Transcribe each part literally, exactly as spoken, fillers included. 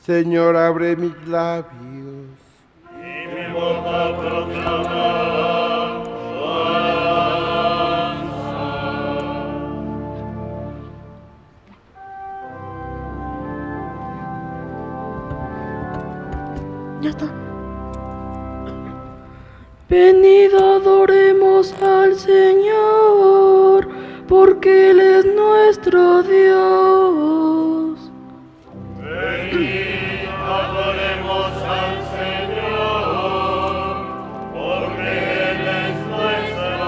Señor, abre mis labios. Y mi boca proclamará tu alabanza. Ya está. Venid, adoremos al Señor, porque Él es nuestro Dios. Venid, adoremos al Señor, porque Él es nuestro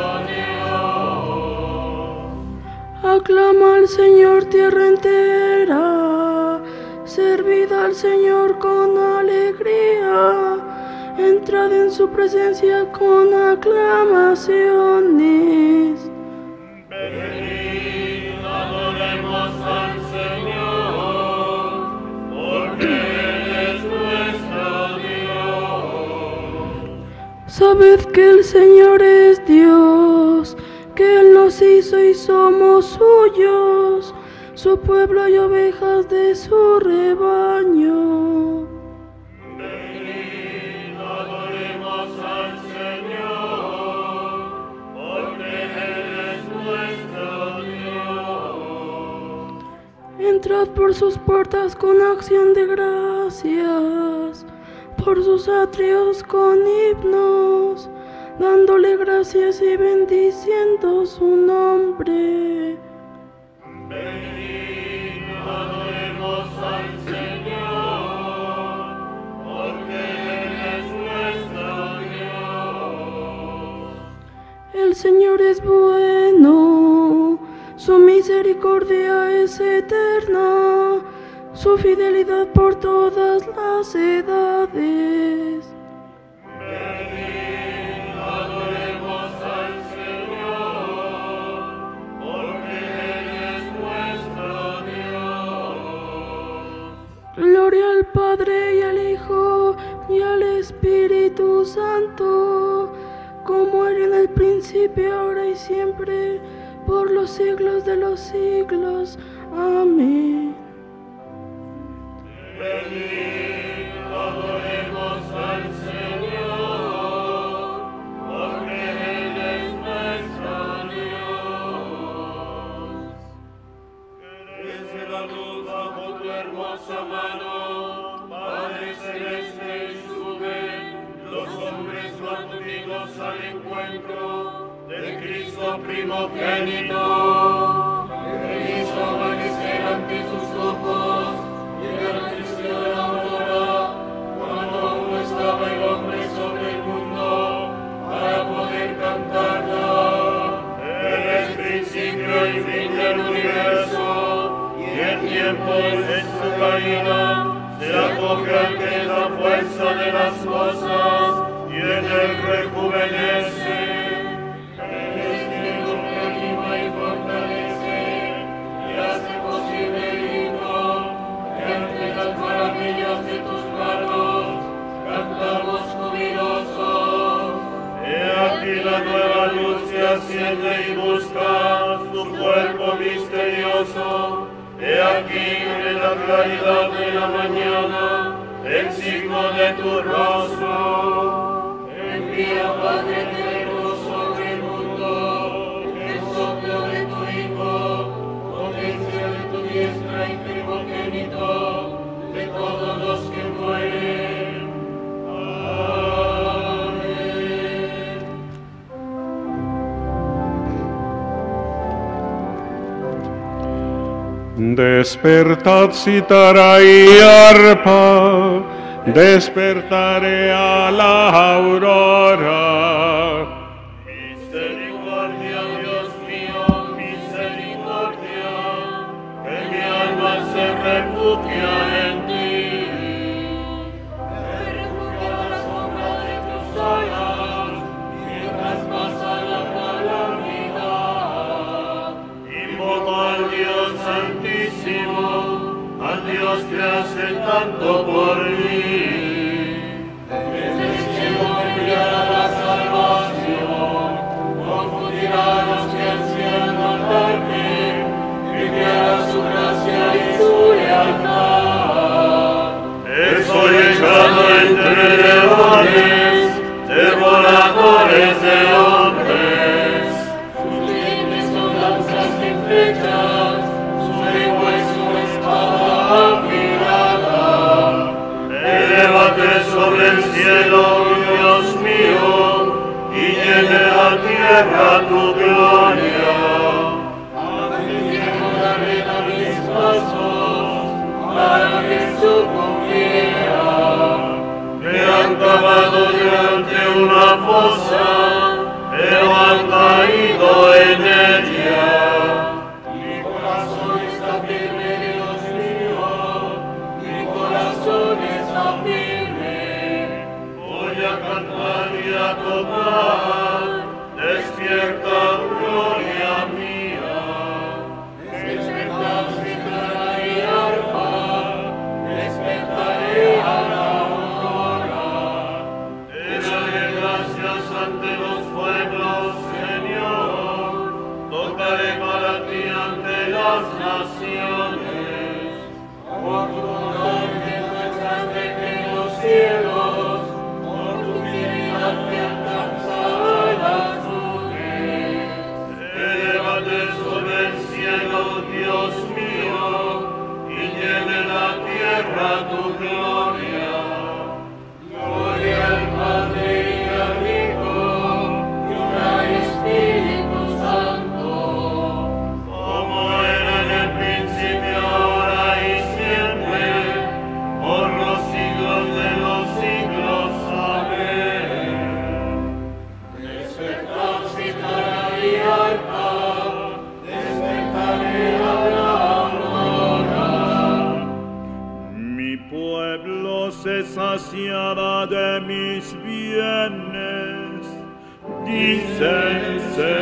Dios. Aclama al Señor tierra entera, servid al Señor con alegría, entrad en su presencia con aclamaciones. Venid, adoremos al Señor, porque Él es nuestro Dios. Sabed que el Señor es Dios, que Él nos hizo y somos suyos, su pueblo y ovejas de su rebaño. Venid, adoremos al Señor, porque Él es nuestro Dios. Entrad por sus puertas con acción de gracias, por sus atrios con himnos, dándole gracias y bendiciendo su nombre. Venid, adoremos al Señor, porque Él es nuestro Dios. El Señor es bueno, su misericordia es eterna, su fidelidad por todas las edades. Venid, adoremos al Señor, porque Él es nuestro Dios. Gloria al Padre y al Hijo y al Espíritu Santo, como era en el principio, ahora y siempre, por los siglos de los siglos. Amén. Venid, adoremos al Señor, porque Él es nuestro Dios. Crece la luz bajo tu hermosa mano, Padre Celeste, y suben los hombres matutinos al encuentro de Cristo primogénito. He visto amanecer ante sus ojos, llegar al inicio de la aurora, cuando aún no estaba el hombre sobre el mundo, para poder cantarla. Él es principio y fin del universo, y el tiempo en su caída se acoge ante la fuerza de las cosas, y en él rejuvenece. El Espíritu que anima y fortalece, y hace posible el himno, que ante las maravillas de tus manos cantamos jubilosos. He aquí la nueva luz que asciende y busca su cuerpo misterioso. He aquí en la claridad de la mañana el signo de tu rostro. Envía, Padre eterno, sobre el mundo el soplo de tu Hijo, potencia de tu diestra y primogénito de todos los que mueren. Amén. Despertad, cítara y arpa, despertaré a la aurora. Misericordia, Dios mío, misericordia, que mi alma se refugia en ti. Me refugio a la sombra de tus alas, mientras pasa la calamidad. Invoco al Dios Santísimo, al Dios que hace tanto por mí. Desde el cielo enviará la salvación, confundirá a los que ansían honrarme, enviará su gracia y su lealtad. saciada de mis bienes, dice el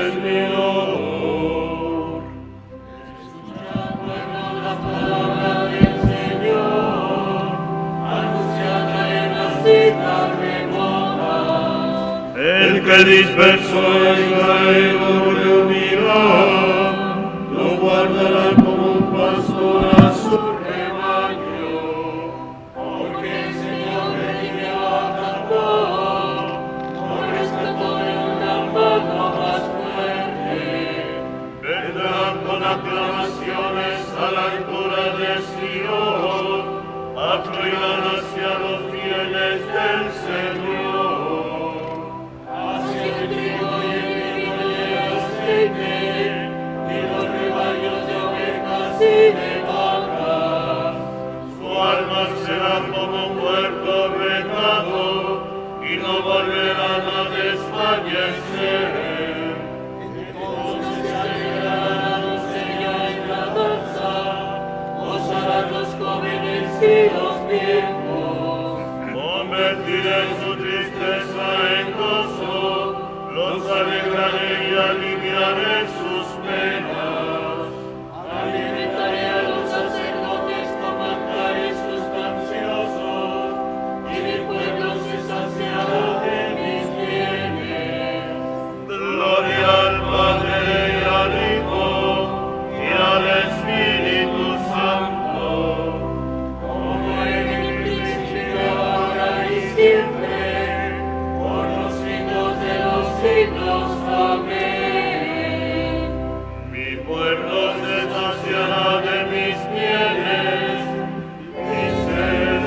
Señor. Escucha, pueblo, la palabra del Señor, anunciada en las islas remotas. El que dispersó a Israel por unidad, lo guardará como un pastor a su rebaño. Porque el Señor redimió a Jacob, lo rescató de una mano más fuerte. Vendrán con aclamaciones a la altura de Sion, afluirán hacia los bienes del Señor. Hacia el trigo y el vino y el aceite, y los rebaños de ovejas y de vacas. Su alma será como un huerto regado, y no volverán a desfallecer. Entonces se alegrarán a los Señor en la danza, gozarán los jóvenes y los viejos. Convertiré su tristeza en gozo, los alegraré y aliviaré sus penas. Alimentaré a los sacerdotes con manjares sustanciosos, y mi pueblo se saciará de mis bienes. Gloria al Padre y al Hijo y al Espíritu Santo. Como era en el principio, ahora y siempre, por los siglos de los siglos. Amén. Mi pueblo se saciará de mis bienes, dice el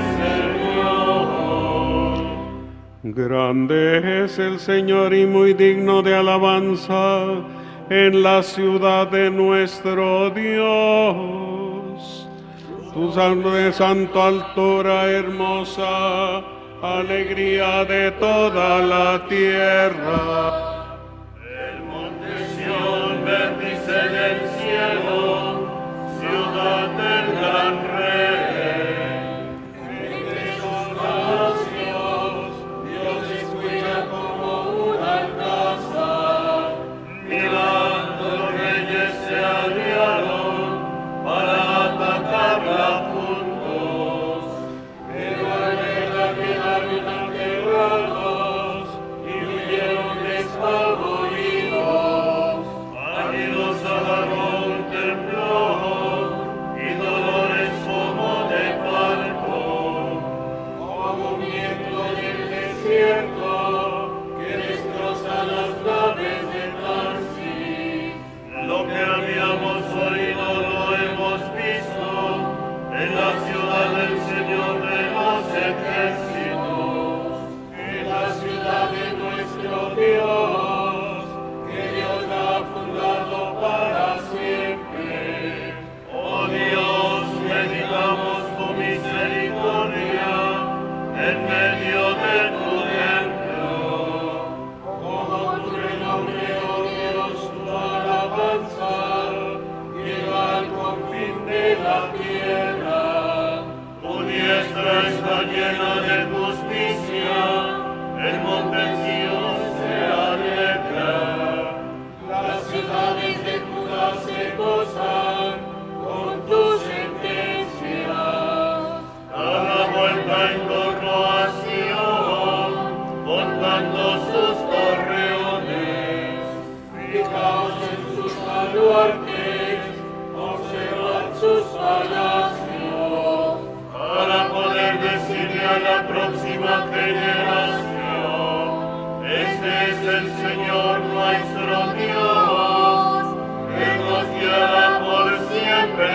Señor. Grande es el Señor y muy digno de alabanza en la ciudad de nuestro Dios. Tu santo, santo altura hermosa, alegría de toda la tierra. El monte Sión, vértice del cielo, ciudad del gran Rey. Entre sus palacios, Dios escucha como un alcázar. Mirando los reyes se aliaron para atacarla juntos. Pero al verla quedaron aterrados y huyeron despavoridos. Allí los agarró un temblor y dolores como de parto. Como viento del desierto que destroza las naves de Tarsis. Lo que habíamos oído lo hemos visto en la ciudad del Señor de los ejércitos. En la ciudad de nuestro Dios, que Dios la ha fundado para siempre. Oh Dios, meditamos tu misericordia en medio de tu templo. Como tu renombre, oh Dios, tu alabanza llega al confín de la tierra. Tu diestra está llena de justicia, el monte Sión se alegra. Las ciudades de Judá se gozan con tus sentencias. Da la vuelta en torno a Sion, contando sus torreones. Fijaos en sus baluartes, observad sus palacios. Para poder decirle a la próxima generación, este es el Señor nuestro Dios, que nos guiará por siempre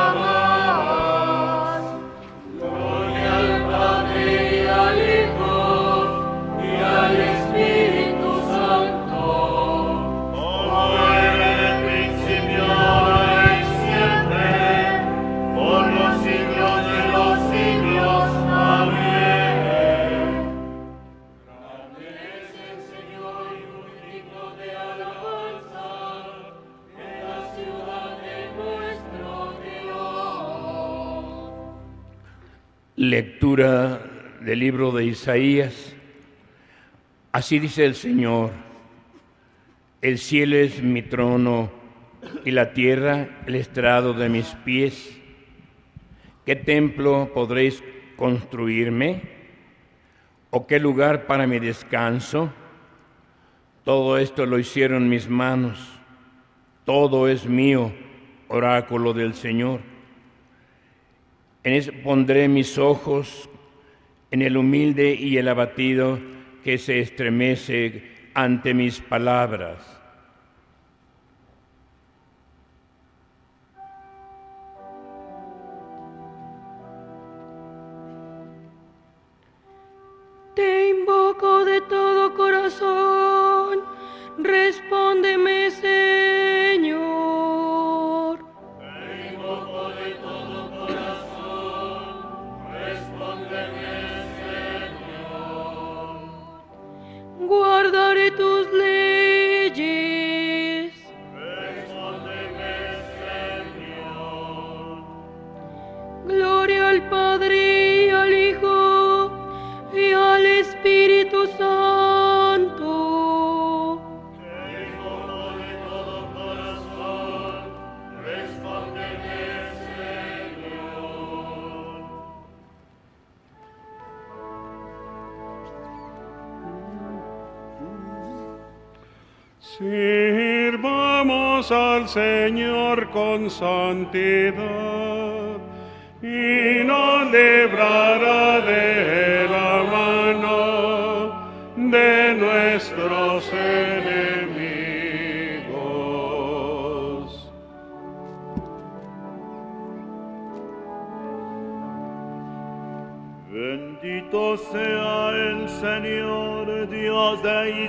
jamás. Gloria al Padre y al Hijo y al Espíritu Santo. Como era en el principio, ahora y siempre, por los siglos de los siglos. Amén. Grande es el Señor y muy digno de alabanza en la ciudad de nuestro Dios. Lectura del libro de Isaías. Así dice el Señor: el cielo es mi trono y la tierra el estrado de mis pies. ¿Qué templo podréis construirme? ¿O qué lugar para mi descanso? Todo esto lo hicieron mis manos. Todo es mío, oráculo del Señor. En eso pondré mis ojos, en el humilde y el abatido que se estremece ante mis palabras. Te invoco de todo corazón, respóndeme, Señor. Te invoco de todo corazón, respóndeme, Señor. Guardaré tus leyes. Respóndeme, Señor. Gloria al Padre y al Hijo y al Espíritu Santo. Te invoco de todo corazón, respóndeme, Señor. Sirvamos al Señor con santidad y nos librará de la mano de nuestros enemigos. Bendito sea el Señor, Dios de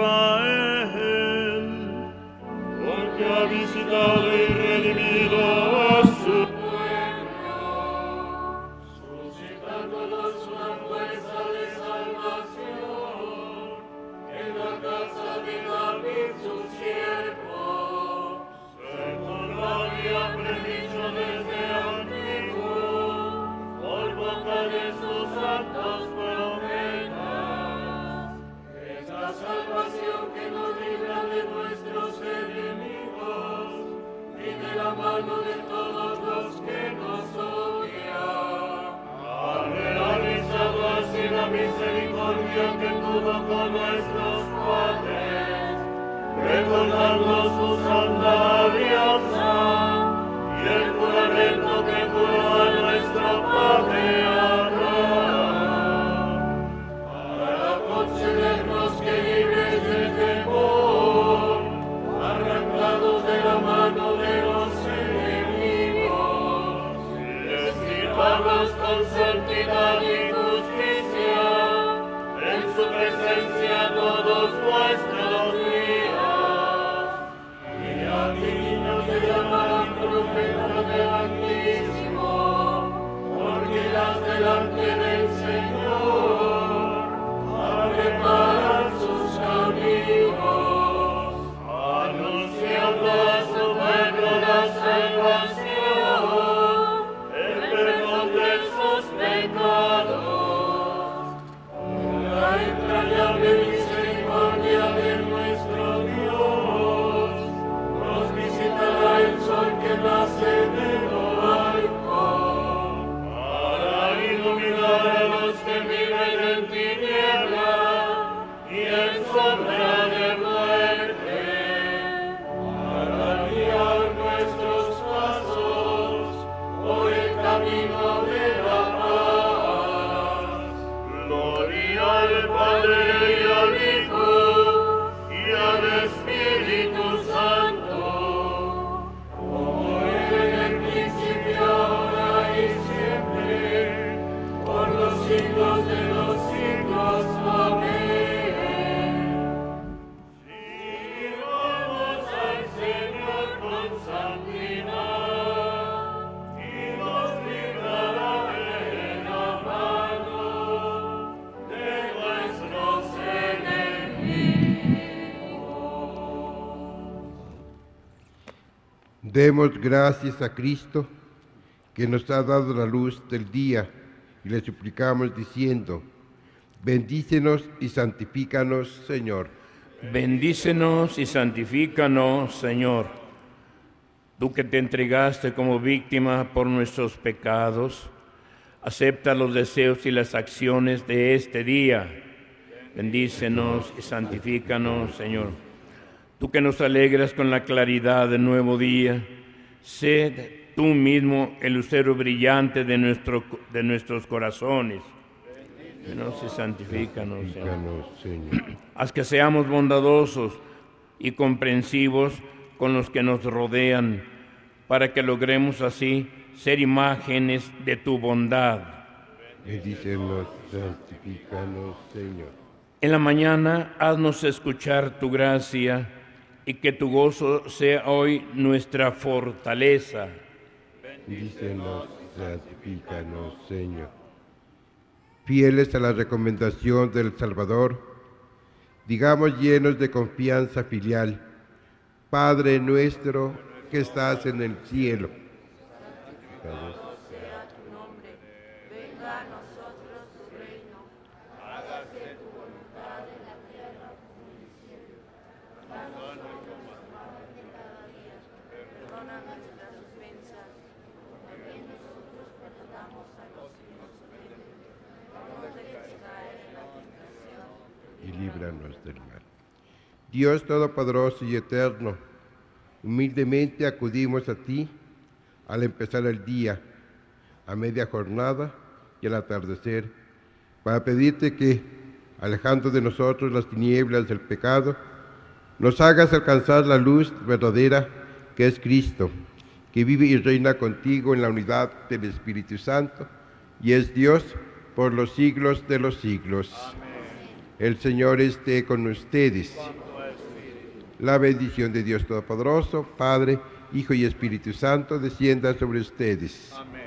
Israel, porque ha visitado y redimido a su pueblo, suscitándonos una fuerza de salvación en la casa de David su siervo, según lo había predicho desde antiguo, por boca de sus santos profetas. Esta salvación que nos libra de nuestros enemigos y de la mano de todos los que nos odian. Ha realizado así la misericordia que tuvo con nuestros padres, recordando su santa alianza y el juramento que juró a nuestro padre Abraham, para concedernos que libres del temor, arrancados de la mano de los enemigos, les sirvamos con santidad y justicia en su presencia todos nuestros días. Y a ti niño te llamarán profeta del Altísimo, porque irás delante del Señor a preparar sus caminos, anunciando a su pueblo la salvación, el perdón de sus pecados, la entrañable misericordia de nuestro Dios. Nos visitará el sol que nace de lo alto, para iluminar a los que viven en tiniebla y en sombra de muerte, para guiar nuestros pasos por el camino de la paz. Gloria al Padre y al Hijo y al Espíritu Santo, como era en el principio, ahora y siempre, por los siglos de los siglos. Amén. Sirvamos al Señor con santidad y nos librará de la mano de nuestros enemigos. Demos gracias a Cristo, que nos ha dado la luz del día y le suplicamos diciendo: bendícenos y santifícanos, Señor. Bendícenos y santifícanos, Señor. Tú que te entregaste como víctima por nuestros pecados, acepta los deseos y las acciones de este día. Bendícenos y santifícanos, Señor. Tú que nos alegras con la claridad del nuevo día, sé tú mismo el lucero brillante de, nuestro, de nuestros corazones. Bendícenos y santifícanos, Señor. Señor. Haz que seamos bondadosos y comprensivos con los que nos rodean, para que logremos así ser imágenes de tu bondad. Bendícenos, santifícanos, Señor. En la mañana, haznos escuchar tu gracia y que tu gozo sea hoy nuestra fortaleza. Bendícenos, santifícanos, Señor. Fieles a la recomendación del Salvador, digamos llenos de confianza filial: Padre nuestro que estás en el cielo. Santificado sea tu nombre, venga a nosotros tu reino, hágase tu voluntad en la tierra como en el cielo. Danos hoy nuestro pan de cada día, perdona nuestras ofensas, también nosotros perdonamos a los que nos ofenden. No nos dejes caer en la tentación Y líbranos del mal. Dios Todopoderoso y Eterno, humildemente acudimos a ti al empezar el día, a media jornada y al atardecer, para pedirte que, alejando de nosotros las tinieblas del pecado, nos hagas alcanzar la luz verdadera que es Cristo, que vive y reina contigo en la unidad del Espíritu Santo y es Dios por los siglos de los siglos. Amén. El Señor esté con ustedes. La bendición de Dios Todopoderoso, Padre, Hijo y Espíritu Santo, descienda sobre ustedes. Amén.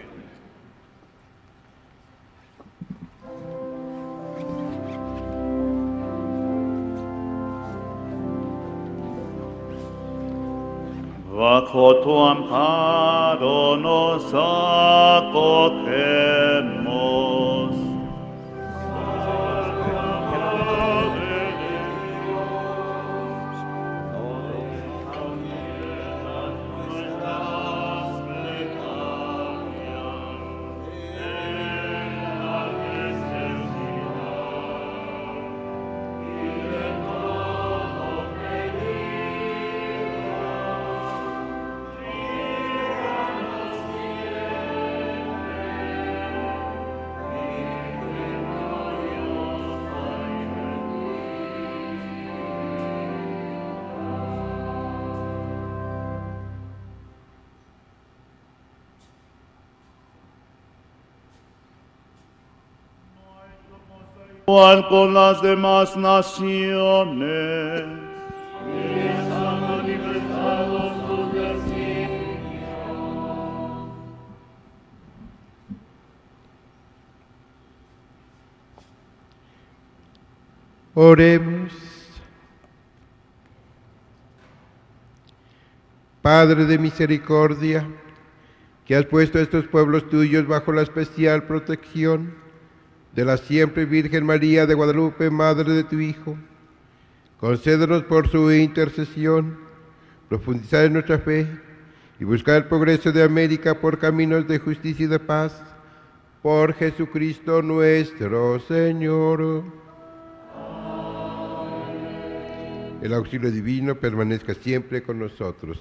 Bajo tu amparo nos acogemos. Igual con las demás naciones. Están manifestados tus designios. Oremos. Padre de misericordia, que has puesto a estos pueblos tuyos bajo la especial protección de la siempre Virgen María de Guadalupe, Madre de tu Hijo, concédenos por su intercesión profundizar en nuestra fe y buscar el progreso de América por caminos de justicia y de paz, por Jesucristo nuestro Señor. El auxilio divino permanezca siempre con nosotros.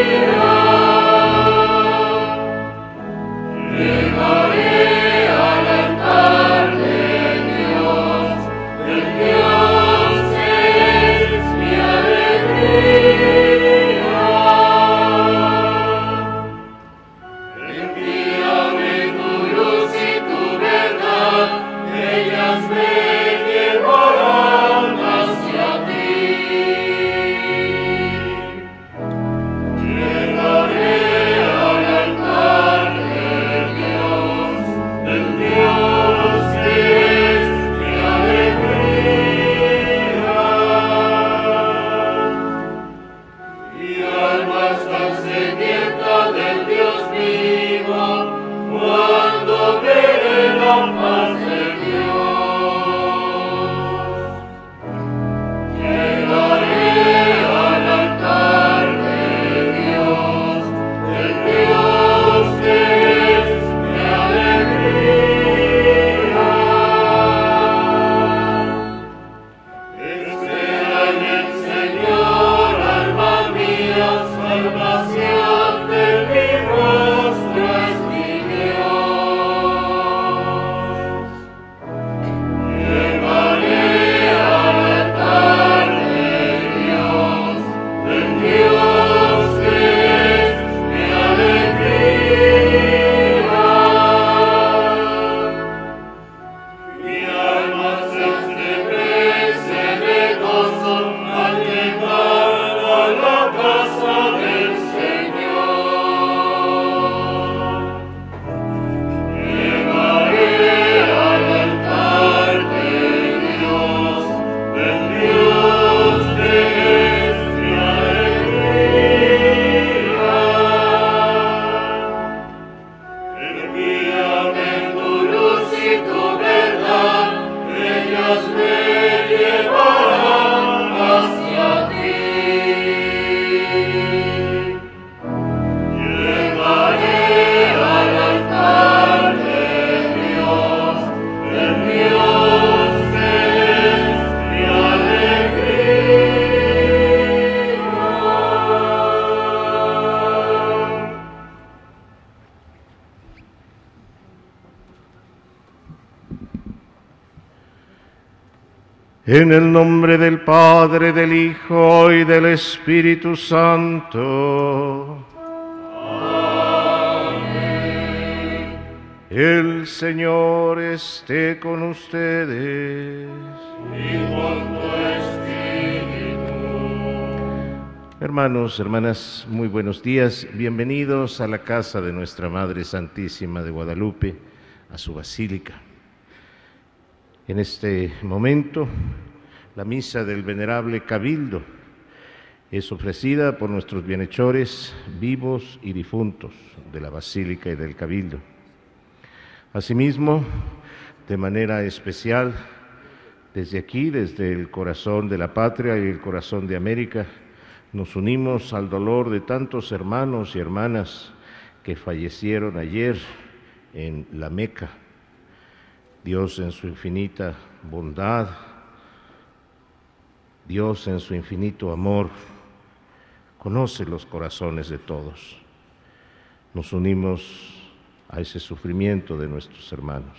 En el nombre del Padre, del Hijo y del Espíritu Santo. Amén. El Señor esté con ustedes. Y con tu espíritu. Hermanos, hermanas, muy buenos días. Bienvenidos a la casa de nuestra Madre Santísima de Guadalupe, a su basílica. En este momento, la misa del Venerable Cabildo es ofrecida por nuestros bienhechores vivos y difuntos de la Basílica y del Cabildo. Asimismo, de manera especial, desde aquí, desde el corazón de la patria y el corazón de América, nos unimos al dolor de tantos hermanos y hermanas que fallecieron ayer en la Meca. Dios en su infinita bondad, Dios en su infinito amor, conoce los corazones de todos. Nos unimos a ese sufrimiento de nuestros hermanos.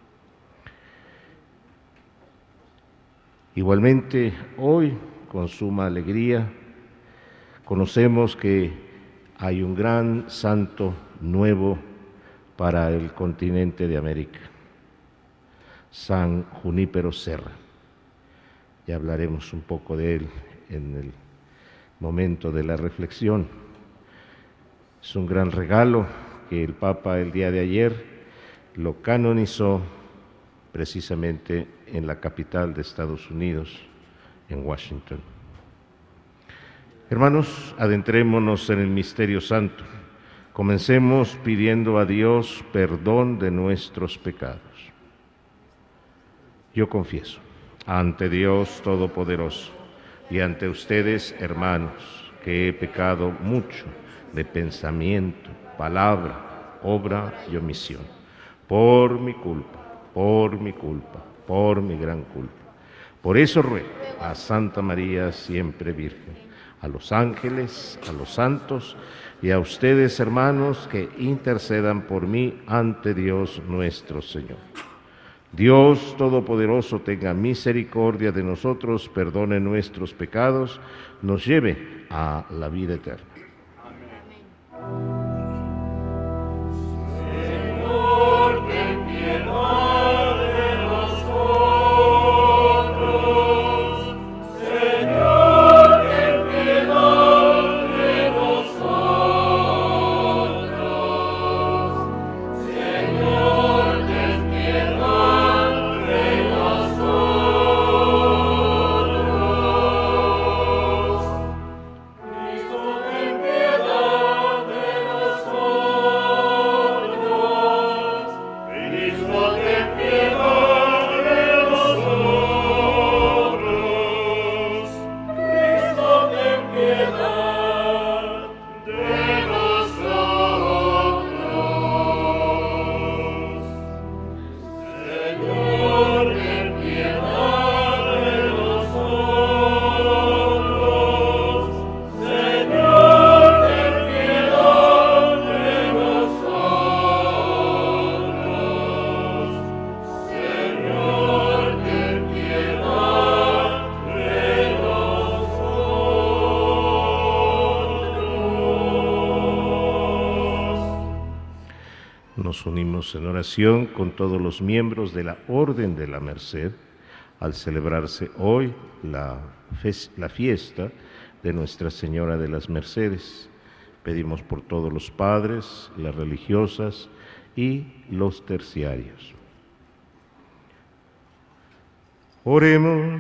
Igualmente, hoy, con suma alegría, conocemos que hay un gran santo nuevo para el continente de América. San Junípero Serra. Ya hablaremos un poco de él en el momento de la reflexión. Es un gran regalo que el Papa el día de ayer lo canonizó precisamente en la capital de Estados Unidos, en Washington. Hermanos, adentrémonos en el misterio santo. Comencemos pidiendo a Dios perdón de nuestros pecados. Yo confieso ante Dios Todopoderoso y ante ustedes, hermanos, que he pecado mucho de pensamiento, palabra, obra y omisión, por mi culpa, por mi culpa, por mi gran culpa. Por eso ruego a Santa María, siempre Virgen, a los ángeles, a los santos y a ustedes, hermanos, que intercedan por mí ante Dios nuestro Señor. Dios Todopoderoso tenga misericordia de nosotros, perdone nuestros pecados, nos lleve a la vida eterna. Señor, ten piedad de nosotros. Señor, ten piedad de nosotros. Señor, ten piedad de nosotros. Cristo, ten piedad de nosotros. Cristo, ten piedad de nosotros. Cristo, ten piedad de nosotros. Señor, ten piedad de nosotros. Señor, ten piedad de nosotros. Señor, ten piedad de nosotros. Nos unimos en oración con todos los miembros de la Orden de la Merced al celebrarse hoy la, fes- la fiesta de Nuestra Señora de las Mercedes. Pedimos por todos los padres, las religiosas y los terciarios. Oremos.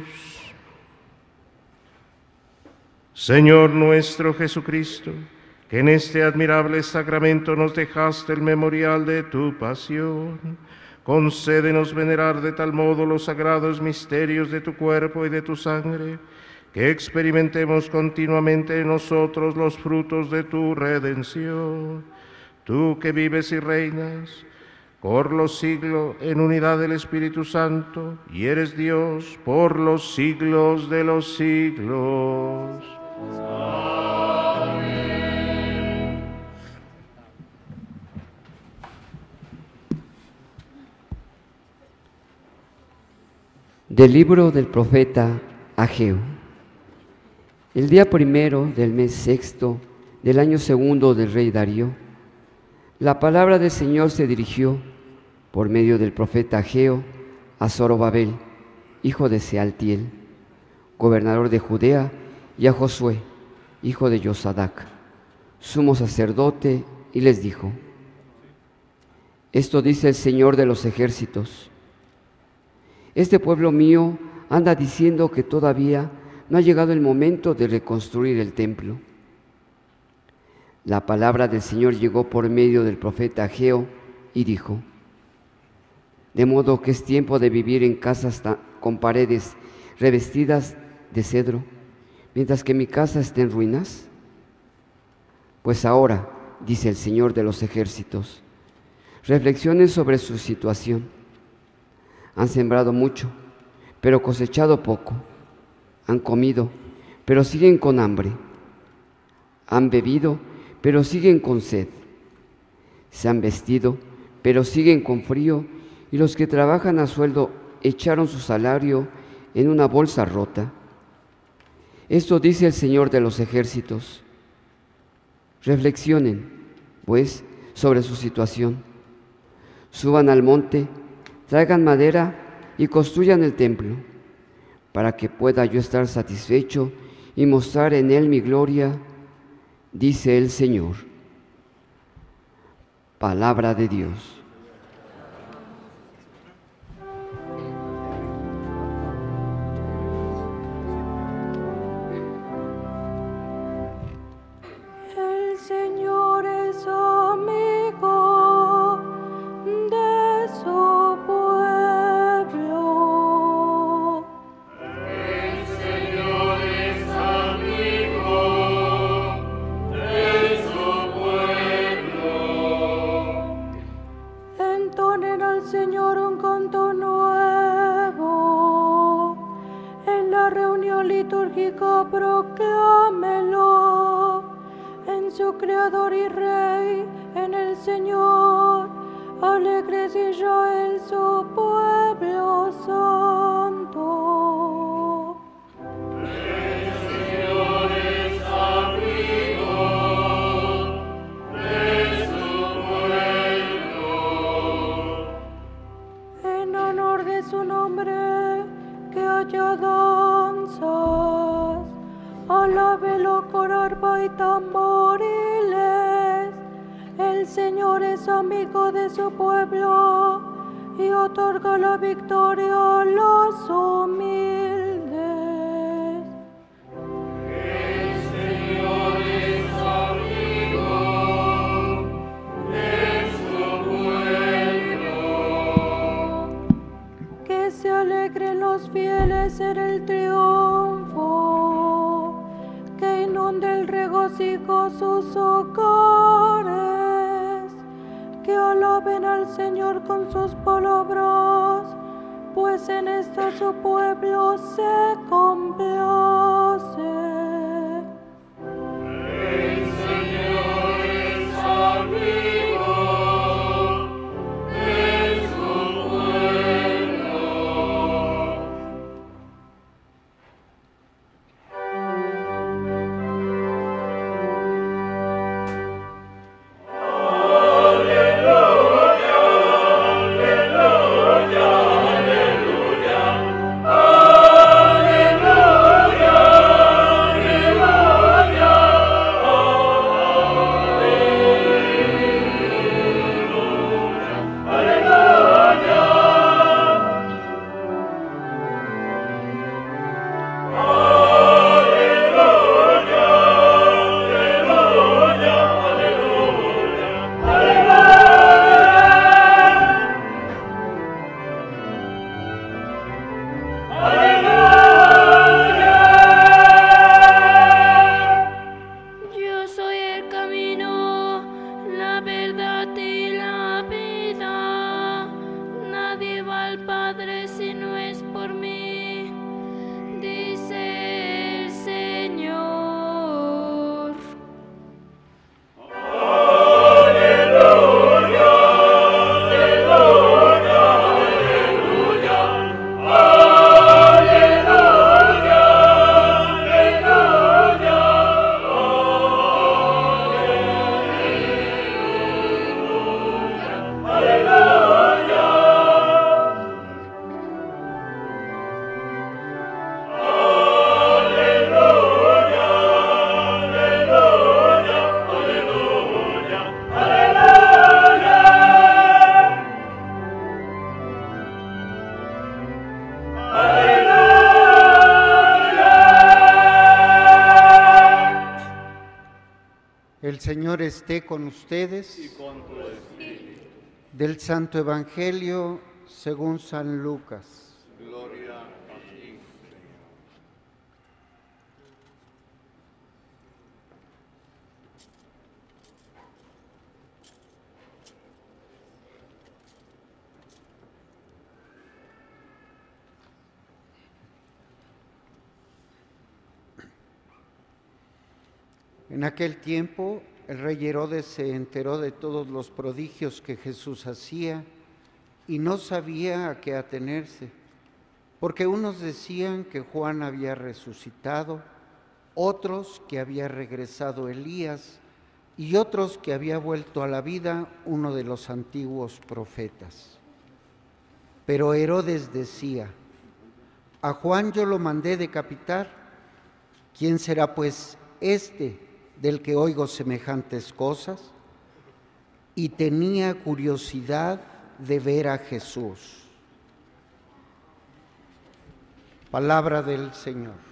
Señor nuestro Jesucristo, que en este admirable sacramento nos dejaste el memorial de tu pasión, concédenos venerar de tal modo los sagrados misterios de tu cuerpo y de tu sangre, que experimentemos continuamente en nosotros los frutos de tu redención. Tú que vives y reinas por los siglos en unidad del Espíritu Santo, y eres Dios por los siglos de los siglos. Del libro del profeta Ageo. El día primero del mes sexto del año segundo del rey Darío, la palabra del Señor se dirigió por medio del profeta Ageo a Zorobabel, hijo de Sealtiel, gobernador de Judea, y a Josué, hijo de Yosadac, sumo sacerdote, y les dijo: Esto dice el Señor de los ejércitos: Este pueblo mío anda diciendo que todavía no ha llegado el momento de reconstruir el templo. La palabra del Señor llegó por medio del profeta Ageo y dijo: De modo que es tiempo de vivir en casas con paredes revestidas de cedro, mientras que mi casa esté en ruinas. Pues ahora, dice el Señor de los ejércitos, reflexionen sobre su situación. Han sembrado mucho, pero cosechado poco. Han comido, pero siguen con hambre. Han bebido, pero siguen con sed. Se han vestido, pero siguen con frío, y los que trabajan a sueldo echaron su salario en una bolsa rota. Esto dice el Señor de los ejércitos. Reflexionen, pues, sobre su situación. Suban al monte, traigan madera y construyan el templo, para que pueda yo estar satisfecho y mostrar en él mi gloria, dice el Señor. Palabra de Dios. El Señor es amigo de su pueblo. El Señor es amigo de su pueblo. Creador y Rey en el Señor, alegre y ya en su pueblo santo. El Señor es amigo de su pueblo. En honor de su nombre, que haya danzas, alábelo con arpa y tamboriles. El Señor es amigo de su pueblo y otorga la victoria a los humildes. El Señor es amigo de su pueblo. Que se alegren los fieles en el triunfo, que inunde el regocijo sus hogares, que alaben al Señor con sus palabras, pues en esto su pueblo se complace. El Señor es amigo de su pueblo. Yo soy el camino, la verdad y la vida. Nadie va al Padre si no es por mí, dice el Señor. El Señor esté con ustedes. Del Santo Evangelio según San Lucas. Gloria a ti. En aquel tiempo, el rey Herodes se enteró de todos los prodigios que Jesús hacía y no sabía a qué atenerse, porque unos decían que Juan había resucitado, otros que había regresado Elías y otros que había vuelto a la vida uno de los antiguos profetas. Pero Herodes decía: a Juan yo lo mandé decapitar, ¿quién será pues este del que oigo semejantes cosas? Y tenía curiosidad de ver a Jesús. Palabra del Señor.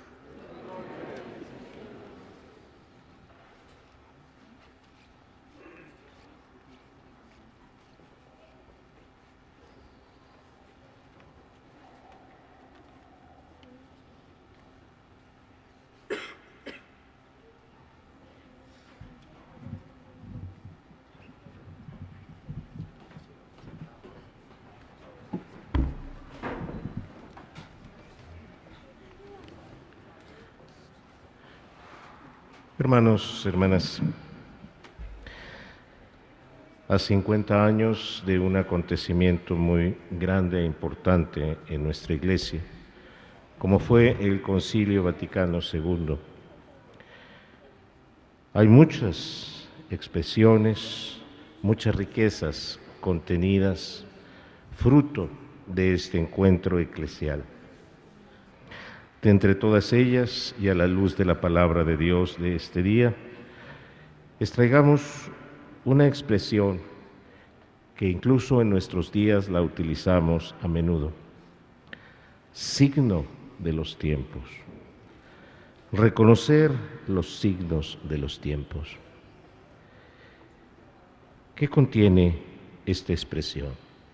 Hermanos, hermanas, a cincuenta años de un acontecimiento muy grande e importante en nuestra Iglesia, como fue el Concilio Vaticano segundo. Hay muchas expresiones, muchas riquezas contenidas, fruto de este encuentro eclesial. De entre todas ellas, y a la luz de la palabra de Dios de este día, extraigamos una expresión que incluso en nuestros días la utilizamos a menudo: signo de los tiempos. Reconocer los signos de los tiempos. ¿Qué contiene esta expresión?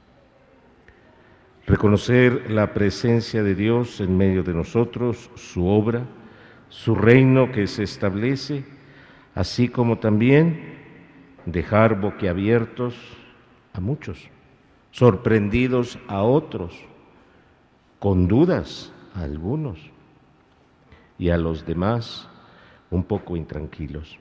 Reconocer la presencia de Dios en medio de nosotros, su obra, su reino que se establece, así como también dejar boquiabiertos a muchos, sorprendidos a otros, con dudas a algunos, y a los demás un poco intranquilos.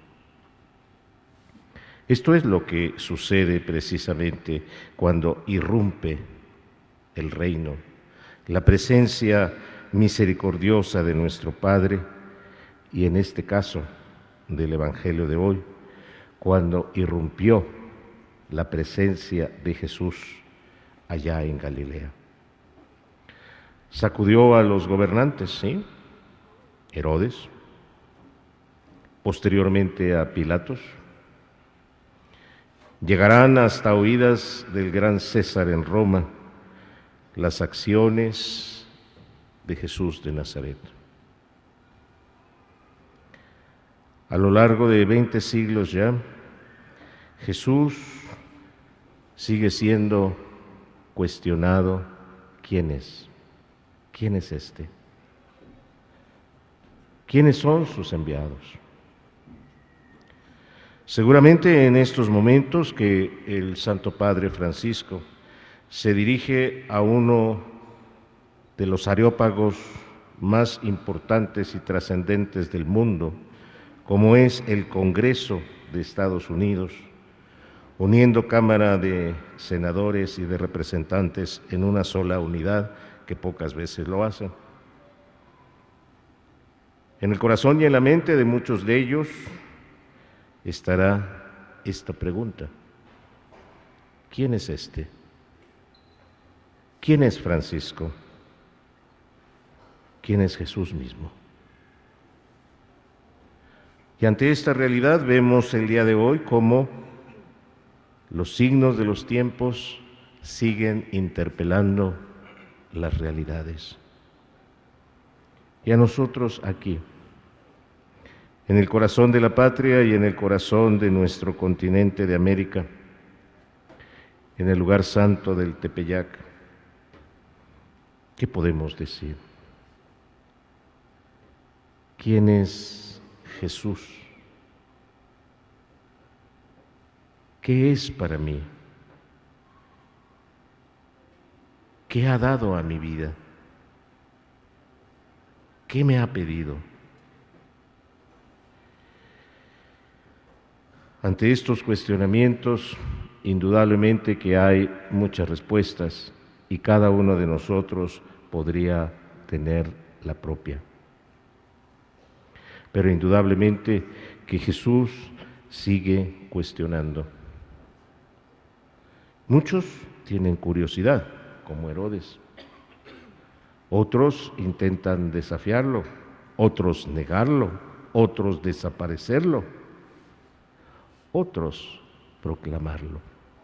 Esto es lo que sucede precisamente cuando irrumpe el reino, la presencia misericordiosa de nuestro Padre, y en este caso del Evangelio de hoy, cuando irrumpió la presencia de Jesús allá en Galilea. Sacudió a los gobernantes, ¿sí? Herodes, posteriormente a Pilatos. Llegarán hasta oídas del gran César en Roma las acciones de Jesús de Nazaret. A lo largo de veinte siglos ya, Jesús sigue siendo cuestionado. ¿Quién es? ¿Quién es este? ¿Quiénes son sus enviados? Seguramente en estos momentos que el Santo Padre Francisco se dirige a uno de los areópagos más importantes y trascendentes del mundo, como es el Congreso de Estados Unidos, uniendo Cámara de Senadores y de Representantes en una sola unidad, que pocas veces lo hacen. En el corazón y en la mente de muchos de ellos estará esta pregunta: ¿quién es este? ¿Quién es Francisco? ¿Quién es Jesús mismo? Y ante esta realidad vemos el día de hoy cómo los signos de los tiempos siguen interpelando las realidades. Y a nosotros aquí, en el corazón de la patria y en el corazón de nuestro continente de América, en el lugar santo del Tepeyac, ¿qué podemos decir? ¿Quién es Jesús? ¿Qué es para mí? ¿Qué ha dado a mi vida? ¿Qué me ha pedido? Ante estos cuestionamientos, indudablemente que hay muchas respuestas y cada uno de nosotros podría tener la propia. Pero indudablemente que Jesús sigue cuestionando. Muchos tienen curiosidad, como Herodes. Otros intentan desafiarlo, otros negarlo, otros desaparecerlo, otros proclamarlo.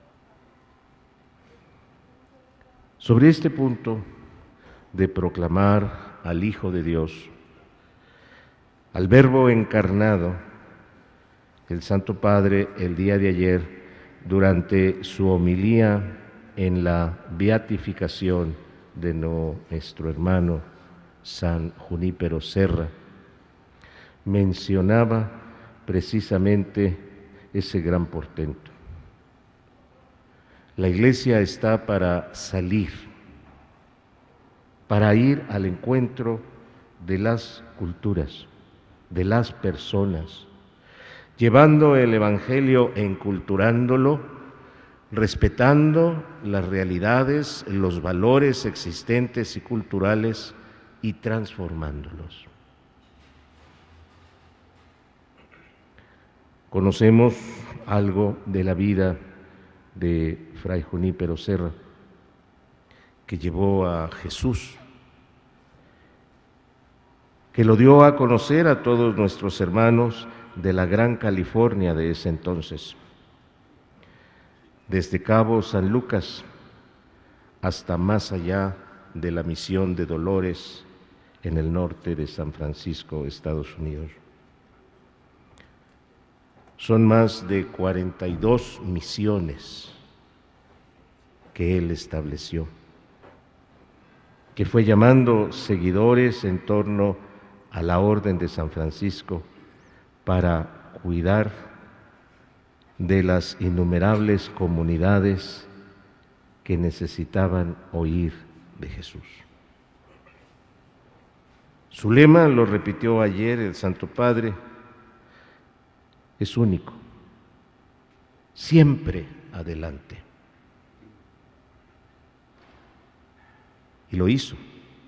Sobre este punto de proclamar al Hijo de Dios, al Verbo encarnado, el Santo Padre el día de ayer, durante su homilía en la beatificación de nuestro hermano San Junípero Serra, mencionaba precisamente ese gran portento. La Iglesia está para salir, para ir al encuentro de las culturas, de las personas, llevando el Evangelio, enculturándolo respetando las realidades, los valores existentes y culturales y transformándolos. Conocemos algo de la vida de Fray Junípero Serra, que llevó a Jesús, que lo dio a conocer a todos nuestros hermanos de la Gran California de ese entonces, desde Cabo San Lucas hasta más allá de la misión de Dolores en el norte de San Francisco, Estados Unidos. Son más de cuarenta y dos misiones que él estableció, que fue llamando seguidores en torno a la Orden de San Francisco para cuidar de las innumerables comunidades que necesitaban oír de Jesús. Su lema, lo repitió ayer el Santo Padre, es único: siempre adelante. Y lo hizo.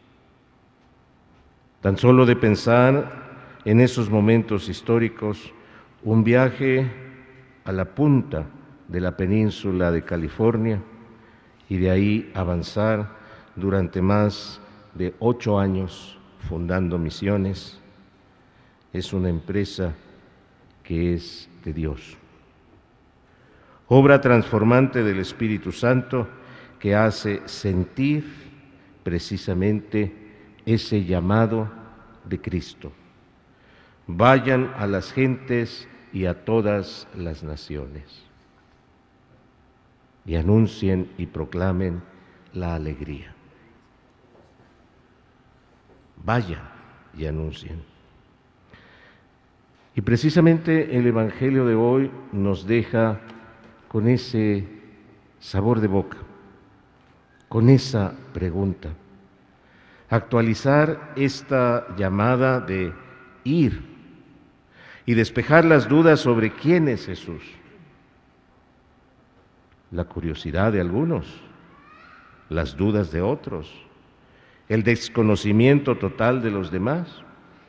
Tan solo de pensar en esos momentos históricos, un viaje a la punta de la península de California y de ahí avanzar durante más de ocho años fundando misiones, es una empresa que es de Dios. Obra transformante del Espíritu Santo que hace sentir precisamente ese llamado de Cristo. Vayan a las gentes y a todas las naciones y anuncien y proclamen la alegría. Vayan y anuncien. Y precisamente el Evangelio de hoy nos deja con ese sabor de boca, con esa pregunta. Actualizar esta llamada de ir y despejar las dudas sobre quién es Jesús. La curiosidad de algunos, las dudas de otros, el desconocimiento total de los demás,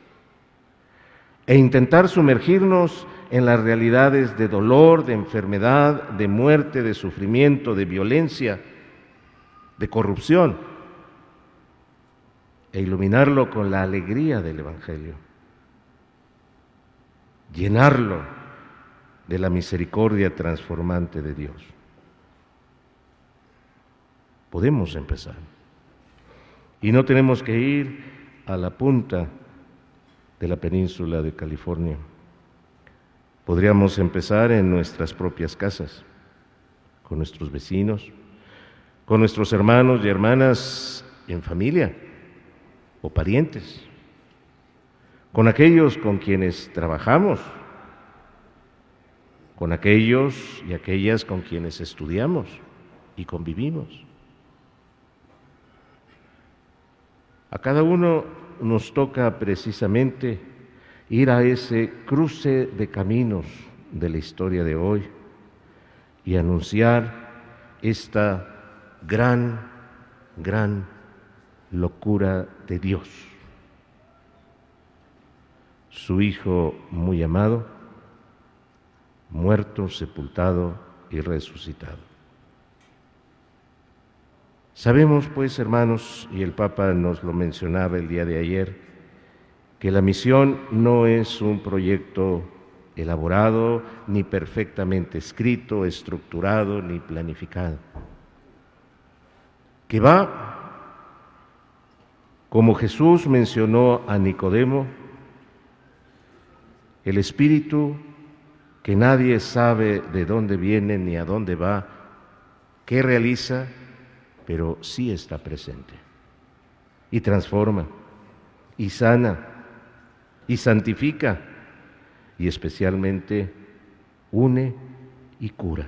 e intentar sumergirnos en las realidades de dolor, de enfermedad, de muerte, de sufrimiento, de violencia, de corrupción, e iluminarlo con la alegría del Evangelio, llenarlo de la misericordia transformante de Dios. Podemos empezar. Y no tenemos que ir a la punta de la península de California. Podríamos empezar en nuestras propias casas, con nuestros vecinos, con nuestros hermanos y hermanas en familia o parientes, con aquellos con quienes trabajamos, con aquellos y aquellas con quienes estudiamos y convivimos. A cada uno nos toca precisamente ir a ese cruce de caminos de la historia de hoy y anunciar esta gran, gran locura de Dios. Su Hijo muy amado, muerto, sepultado y resucitado. Sabemos, pues, hermanos, y el Papa nos lo mencionaba el día de ayer, que la misión no es un proyecto elaborado, ni perfectamente escrito, estructurado, ni planificado, que va, como Jesús mencionó a Nicodemo, el Espíritu que nadie sabe de dónde viene ni a dónde va, qué realiza, pero sí está presente y transforma y sana y santifica y especialmente une y cura.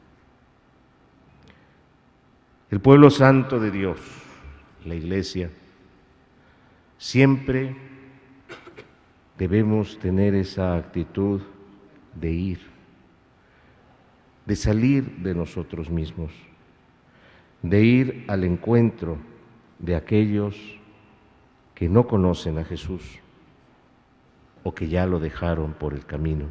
El pueblo santo de Dios, la Iglesia, siempre debemos tener esa actitud de ir, de salir de nosotros mismos, de ir al encuentro de aquellos que no conocen a Jesús o que ya lo dejaron por el camino.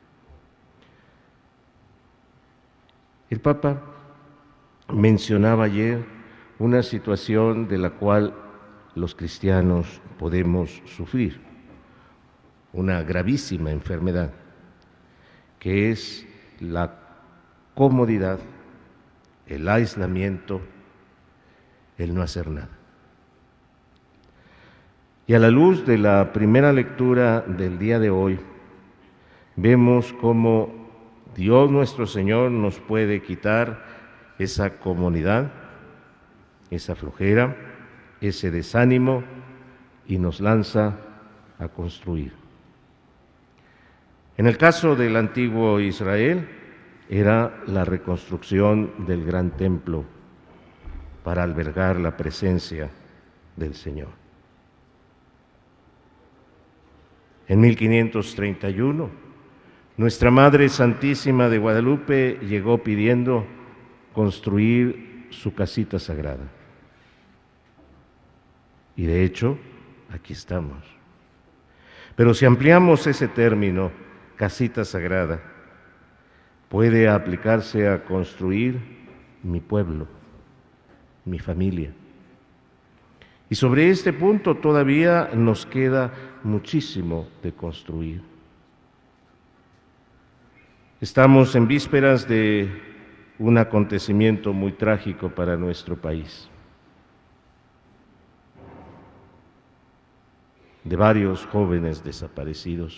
El Papa mencionaba ayer una situación de la cual los cristianos podemos sufrir, una gravísima enfermedad, que es la comodidad, el aislamiento, el no hacer nada. Y a la luz de la primera lectura del día de hoy, vemos cómo Dios nuestro Señor nos puede quitar esa comodidad, esa flojera, ese desánimo y nos lanza a construir. En el caso del antiguo Israel, era la reconstrucción del gran templo para albergar la presencia del Señor. En mil quinientos treinta y uno, nuestra Madre Santísima de Guadalupe llegó pidiendo construir su casita sagrada. Y de hecho, aquí estamos. Pero si ampliamos ese término, casita sagrada, puede aplicarse a construir mi pueblo, mi familia. Y sobre este punto todavía nos queda muchísimo de construir. Estamos en vísperas de un acontecimiento muy trágico para nuestro país, de varios jóvenes desaparecidos.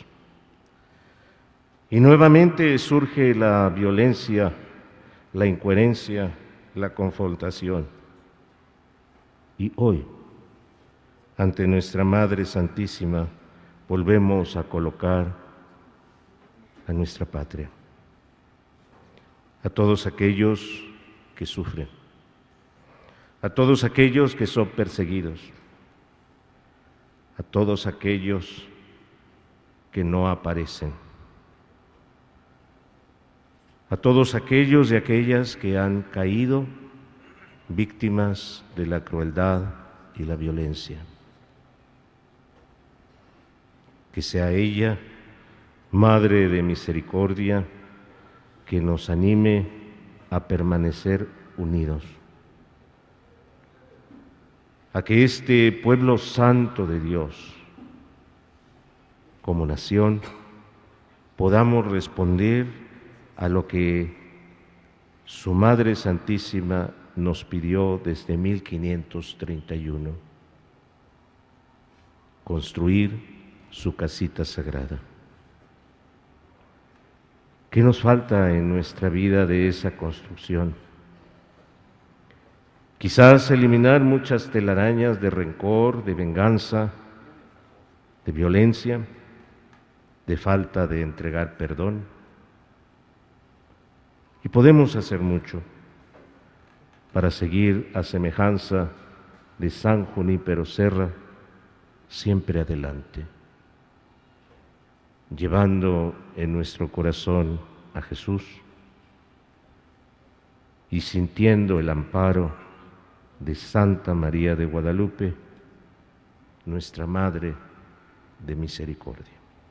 Y nuevamente surge la violencia, la incoherencia, la confrontación. Y hoy, ante nuestra Madre Santísima, volvemos a colocar a nuestra patria, a todos aquellos que sufren, a todos aquellos que son perseguidos, a todos aquellos que no aparecen, a todos aquellos y aquellas que han caído víctimas de la crueldad y la violencia. Que sea ella, Madre de Misericordia, que nos anime a permanecer unidos, a que este pueblo santo de Dios, como nación, podamos responder a lo que su Madre Santísima nos pidió desde mil quinientos treinta y uno, construir su casita sagrada. ¿Qué nos falta en nuestra vida de esa construcción? Quizás eliminar muchas telarañas de rencor, de venganza, de violencia, de falta de entregar perdón. Y podemos hacer mucho para seguir a semejanza de San Junípero Serra, siempre adelante, llevando en nuestro corazón a Jesús y sintiendo el amparo de Santa María de Guadalupe, nuestra Madre de Misericordia.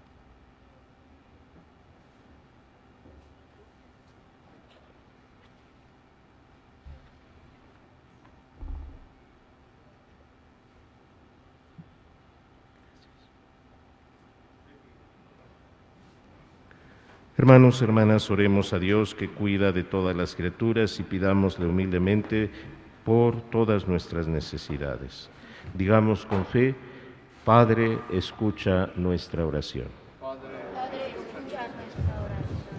Hermanos, hermanas, oremos a Dios que cuida de todas las criaturas y pidámosle humildemente por todas nuestras necesidades. Digamos con fe: Padre, escucha nuestra oración. Padre, escucha nuestra oración.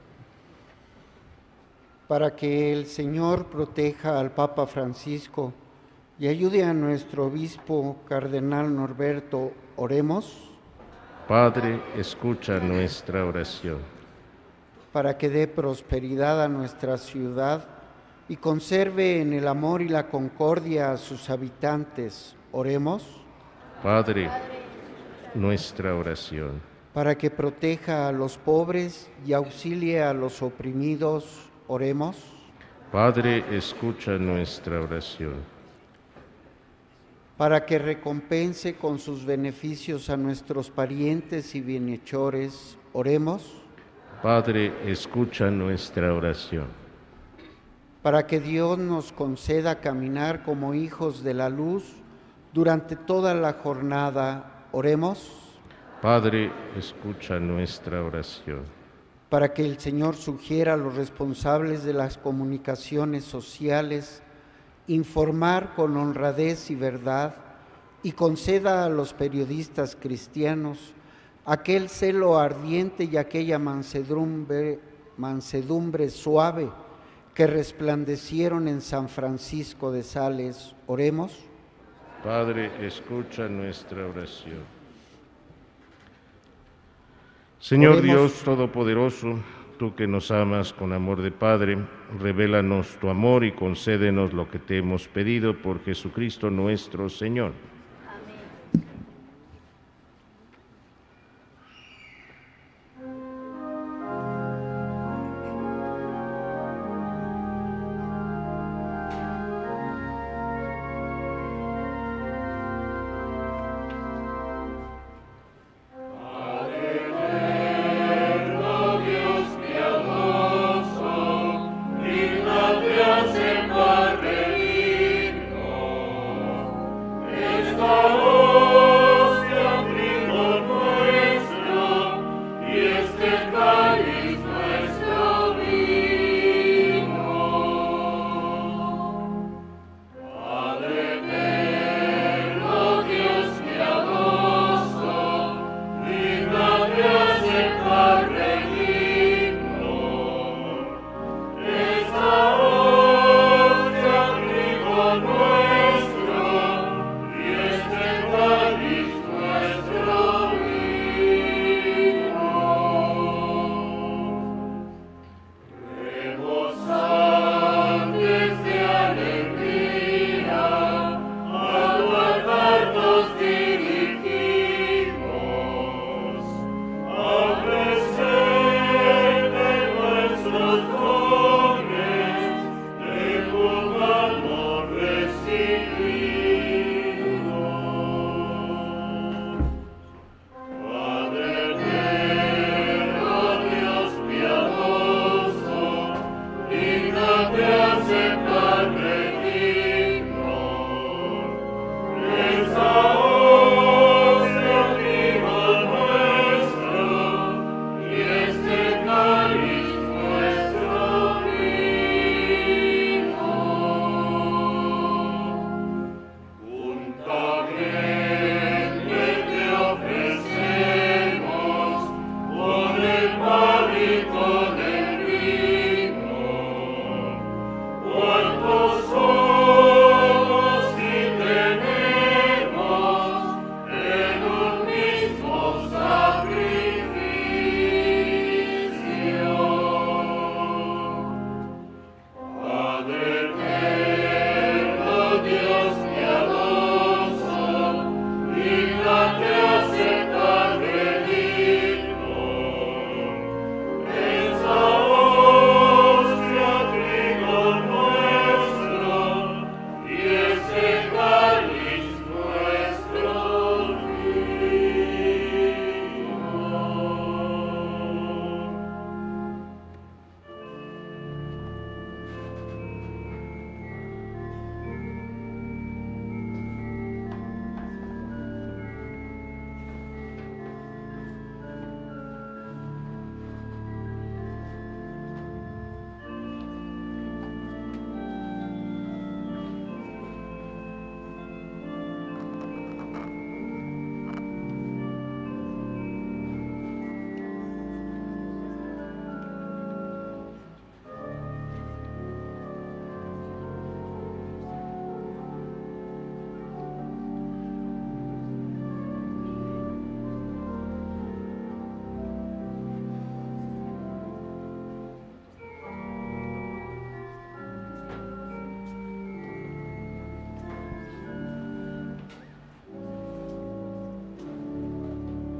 Para que el Señor proteja al Papa Francisco y ayude a nuestro obispo cardenal Norberto, oremos. Padre, escucha nuestra oración. Para que dé prosperidad a nuestra ciudad y conserve en el amor y la concordia a sus habitantes, oremos. Padre, nuestra oración. Para que proteja a los pobres y auxilie a los oprimidos, oremos. Padre, escucha nuestra oración. Para que recompense con sus beneficios a nuestros parientes y bienhechores, oremos. Padre, escucha nuestra oración. Para que Dios nos conceda caminar como hijos de la luz durante toda la jornada, oremos. Padre, escucha nuestra oración. Para que el Señor sugiera a los responsables de las comunicaciones sociales informar con honradez y verdad y conceda a los periodistas cristianos aquel celo ardiente y aquella mansedumbre, mansedumbre suave que resplandecieron en San Francisco de Sales. Oremos. Padre, escucha nuestra oración. Señor Oremos. Dios Todopoderoso, tú que nos amas con amor de Padre, revélanos tu amor y concédenos lo que te hemos pedido por Jesucristo nuestro Señor.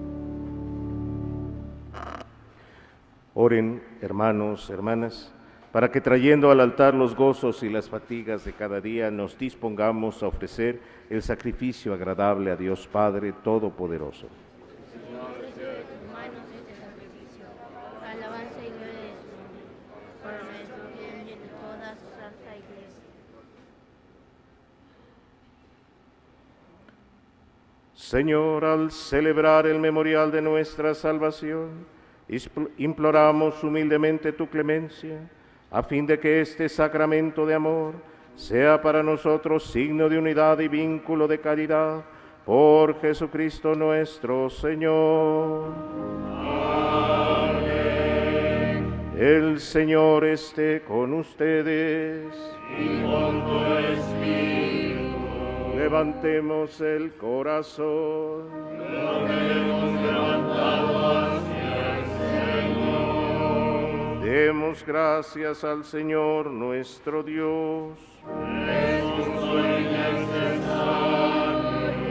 Oren, hermanos, hermanas, para que trayendo al altar los gozos y las fatigas de cada día nos dispongamos a ofrecer el sacrificio agradable a Dios Padre Todopoderoso. Señor, recibe de tus manos este sacrificio, alabanza y gloria de su nombre, por nuestro bien y de toda su santa Iglesia. Señor, al celebrar el memorial de nuestra salvación, imploramos humildemente tu clemencia, a fin de que este sacramento de amor sea para nosotros signo de unidad y vínculo de caridad, por Jesucristo nuestro Señor. Amén. El Señor esté con ustedes. Y con tu espíritu. Levantemos el corazón. Lo tenemos levantado hacia el Señor. Demos gracias al Señor nuestro Dios. Es justo y necesario.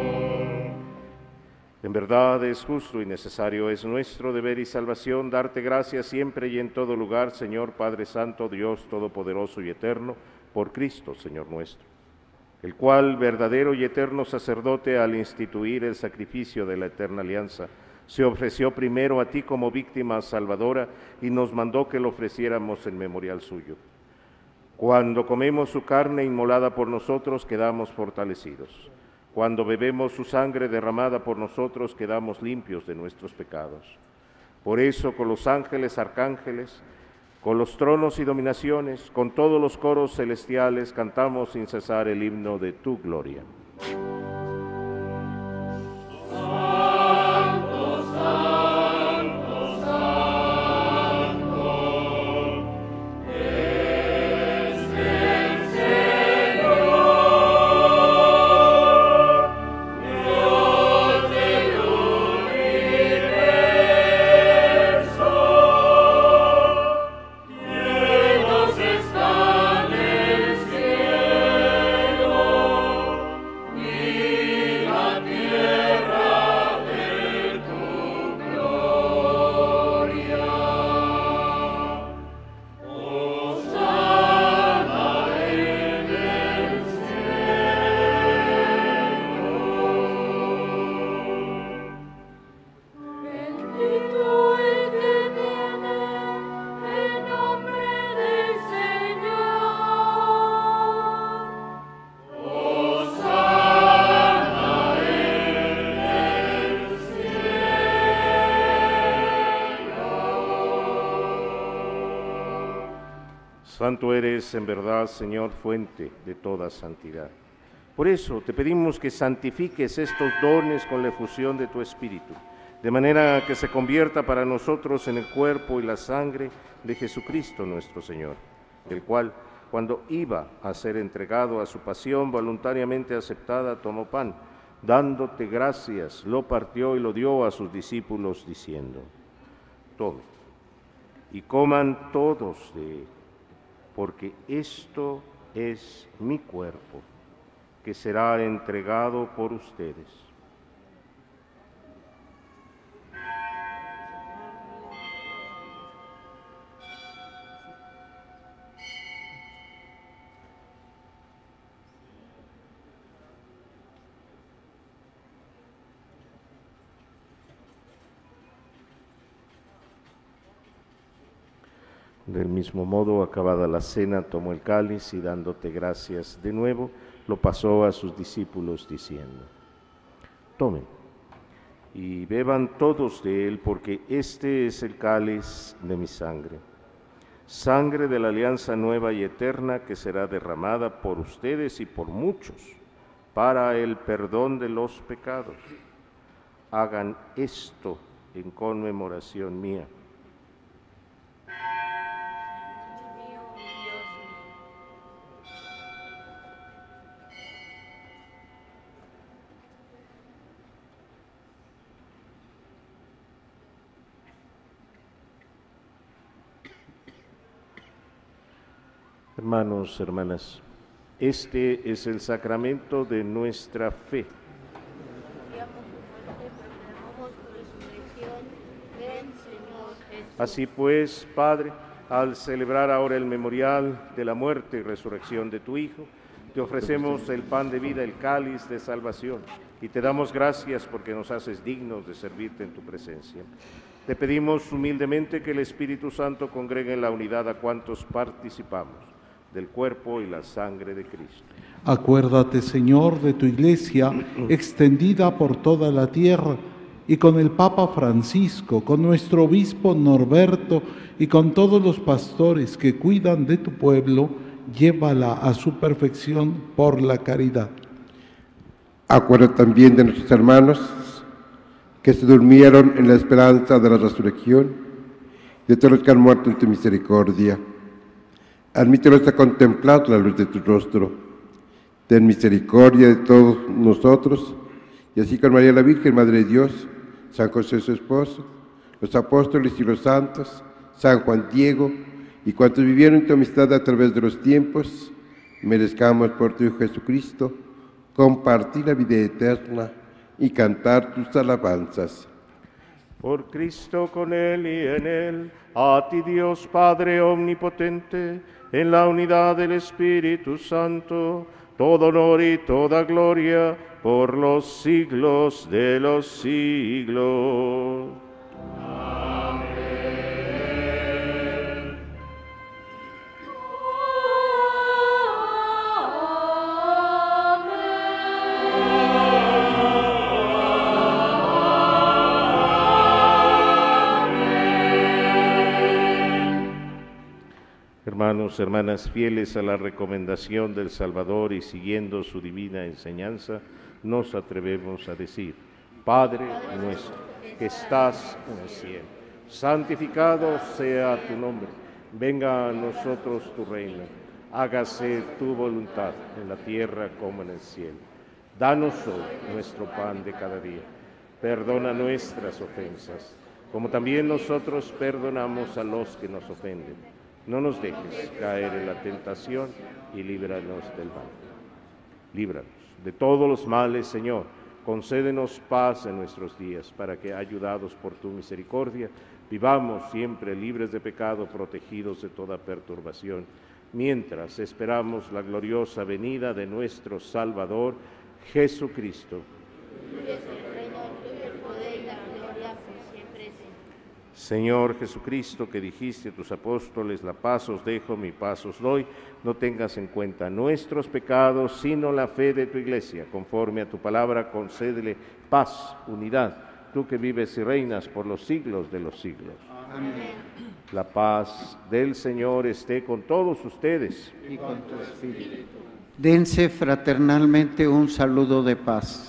En verdad es justo y necesario, es nuestro deber y salvación darte gracias siempre y en todo lugar, Señor Padre Santo, Dios Todopoderoso y Eterno, por Cristo, Señor nuestro, el cual, verdadero y eterno sacerdote, al instituir el sacrificio de la eterna alianza, se ofreció primero a ti como víctima salvadora y nos mandó que lo ofreciéramos en memorial suyo. Cuando comemos su carne inmolada por nosotros, quedamos fortalecidos. Cuando bebemos su sangre derramada por nosotros, quedamos limpios de nuestros pecados. Por eso, con los ángeles, arcángeles, con los tronos y dominaciones, con todos los coros celestiales, cantamos sin cesar el himno de tu gloria. Santo, santo, santo, es el Señor, Dios del universo. Llenos están el cielo y la tierra de tu gloria. Hosana en el cielo. Bendito el que viene en nombre del Señor. Hosana en el cielo. Santo eres en verdad, Señor, fuente de toda santidad. Por eso te pedimos que santifiques estos dones con la efusión de tu Espíritu, de manera que se convierta para nosotros en el cuerpo y la sangre de Jesucristo nuestro Señor, el cual, cuando iba a ser entregado a su pasión voluntariamente aceptada, tomó pan, dándote gracias, lo partió y lo dio a sus discípulos, diciendo: Tomen y coman todos de él, porque esto es mi cuerpo, que será entregado por ustedes. Del mismo modo, acabada la cena, tomó el cáliz y dándote gracias de nuevo, lo pasó a sus discípulos diciendo: Tomen y beban todos de él, porque este es el cáliz de mi sangre, sangre de la alianza nueva y eterna que será derramada por ustedes y por muchos para el perdón de los pecados. Hagan esto en conmemoración mía. Hermanos, hermanas, este es el sacramento de nuestra fe. Así pues, Padre, al celebrar ahora el memorial de la muerte y resurrección de tu Hijo, te ofrecemos el pan de vida, el cáliz de salvación, y te damos gracias porque nos haces dignos de servirte en tu presencia. Te pedimos humildemente que el Espíritu Santo congregue en la unidad a cuantos participamos del cuerpo y la sangre de Cristo. Acuérdate, Señor, de tu Iglesia extendida por toda la tierra, y con el Papa Francisco, con nuestro obispo Norberto y con todos los pastores que cuidan de tu pueblo, llévala a su perfección por la caridad. Acuérdate también de nuestros hermanos que se durmieron en la esperanza de la resurrección, de todos los que han muerto en tu misericordia. Admítelos a contemplar la luz de tu rostro. Ten misericordia de todos nosotros, y así con María la Virgen, Madre de Dios, San José su esposo, los apóstoles y los santos, San Juan Diego, y cuantos vivieron en tu amistad a través de los tiempos, merezcamos por tu Hijo Jesucristo compartir la vida eterna y cantar tus alabanzas. Por Cristo, con Él y en Él, a ti Dios Padre Omnipotente, en la unidad del Espíritu Santo, todo honor y toda gloria por los siglos de los siglos. Hermanos, hermanas, fieles a la recomendación del Salvador y siguiendo su divina enseñanza, nos atrevemos a decir: Padre nuestro, que estás en el cielo, santificado sea tu nombre, venga a nosotros tu reino, hágase tu voluntad en la tierra como en el cielo. Danos hoy nuestro pan de cada día, perdona nuestras ofensas, como también nosotros perdonamos a los que nos ofenden. No nos dejes caer en la tentación y líbranos del mal. Líbranos de todos los males, Señor. Concédenos paz en nuestros días, para que, ayudados por tu misericordia, vivamos siempre libres de pecado, protegidos de toda perturbación, mientras esperamos la gloriosa venida de nuestro Salvador, Jesucristo. Señor Jesucristo, que dijiste a tus apóstoles: la paz os dejo, mi paz os doy, no tengas en cuenta nuestros pecados, sino la fe de tu Iglesia. Conforme a tu palabra, concédele paz, unidad, tú que vives y reinas por los siglos de los siglos. Amén. La paz del Señor esté con todos ustedes. Y con tu espíritu. Dense fraternalmente un saludo de paz.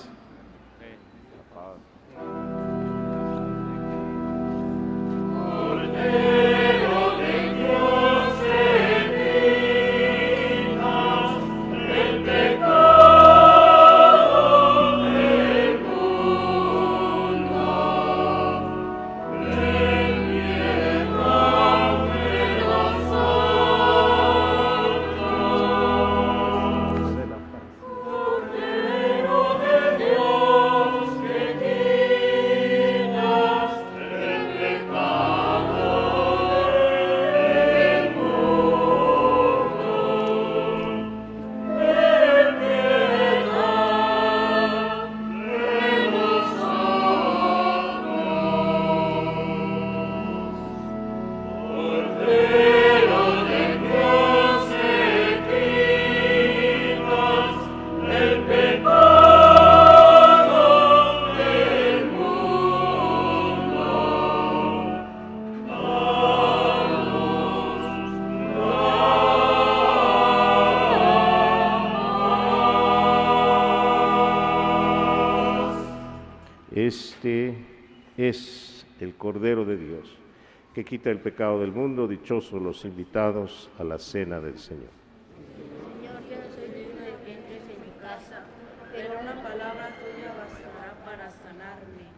Este es el Cordero de Dios, que quita el pecado del mundo. Dichosos los invitados a la cena del Señor. Señor, yo no soy digno de que entres en mi casa, pero una palabra tuya bastará para sanarme.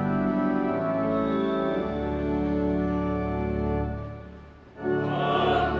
Amén.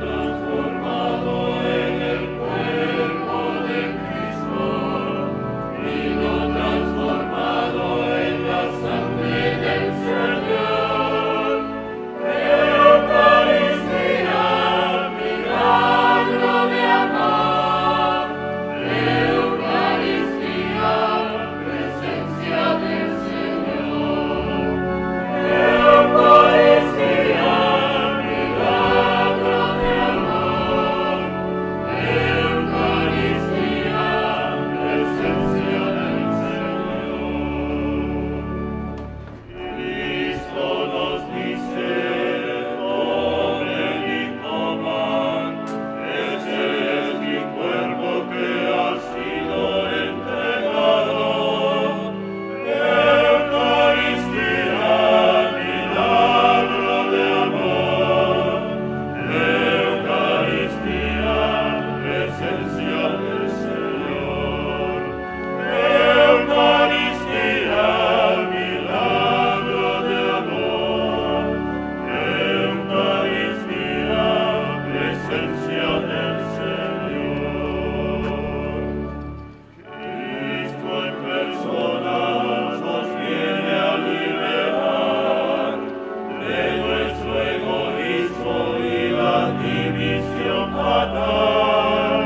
natal.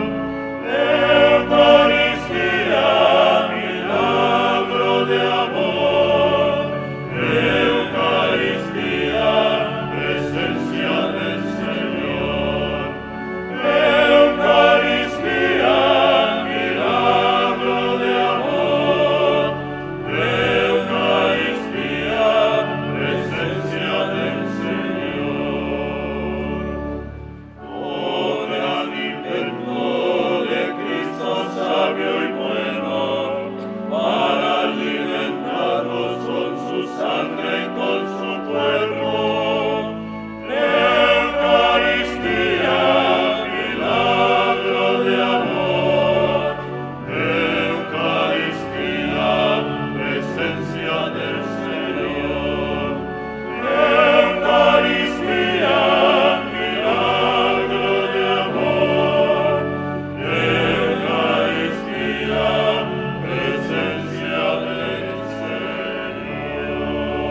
Eucaristía, milagro de amor. Eucaristía, presencia del Señor. Eucaristía, milagro de amor. Eucaristía, presencia del Señor. Oh gran intento de Cristo sabio y bueno, para alimentarnos con su sangre y con su cuerpo. Eucaristía, milagro de amor. Eucaristía, presencia del Señor. Eucaristía, milagro de amor. Eucaristía, presencia del Señor.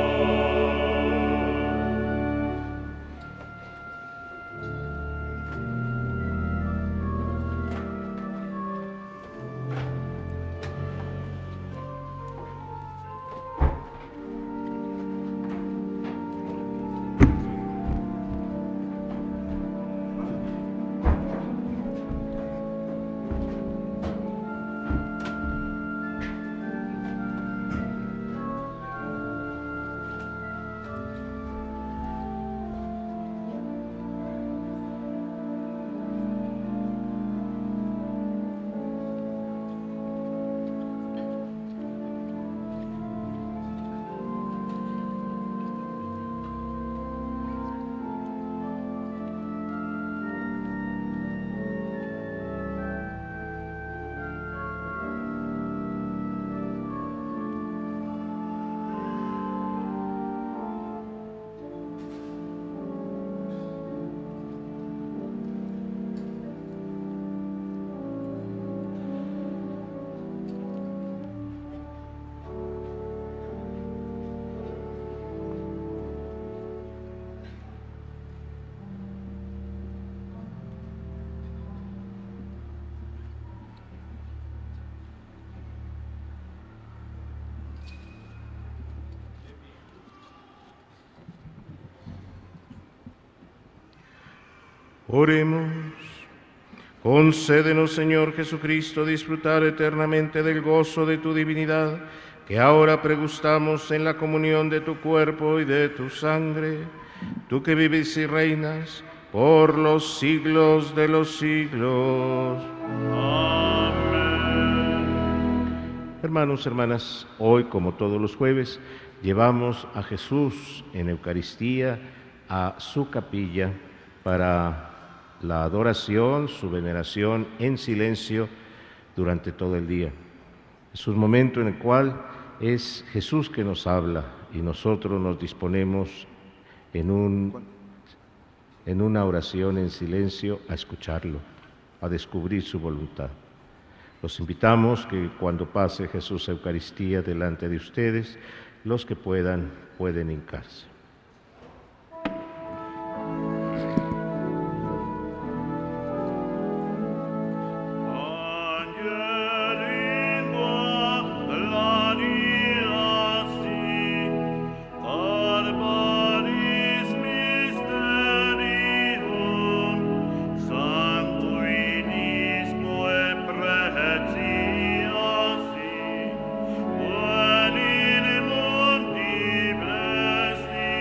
Oremos. Concédenos, Señor Jesucristo, disfrutar eternamente del gozo de tu divinidad, que ahora pregustamos en la comunión de tu cuerpo y de tu sangre, tú que vives y reinas por los siglos de los siglos. Amén. Hermanos, hermanas, hoy, como todos los jueves, llevamos a Jesús en Eucaristía a su capilla para la adoración, su veneración en silencio durante todo el día. Es un momento en el cual es Jesús que nos habla y nosotros nos disponemos en, un, en una oración en silencio a escucharlo, a descubrir su voluntad. Los invitamos que cuando pase Jesús Eucaristía delante de ustedes, los que puedan, pueden hincarse. Mundi blessed